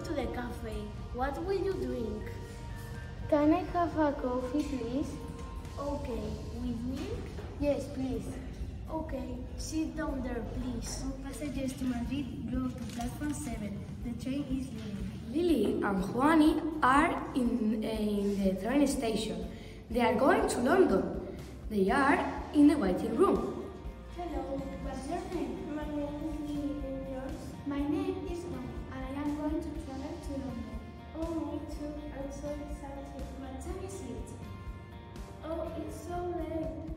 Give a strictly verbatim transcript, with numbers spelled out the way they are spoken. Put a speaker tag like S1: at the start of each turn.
S1: to the cafe. What will you drink?
S2: Can I have a coffee, please?
S1: Okay, with milk?
S2: Yes, please.
S1: Okay, sit down there, please.
S3: All passengers to Madrid go to platform seven. The train is leaving.
S4: Lily and Juani are in, in the train station. They are going to London. They are in the waiting room.
S2: Hello, what's your name?
S3: My name is Lily, and yours?
S2: My name is Juan, and I am going to travel to London.
S3: Oh, me too. I'm so excited.
S2: What time is it?
S3: Oh, it's so late.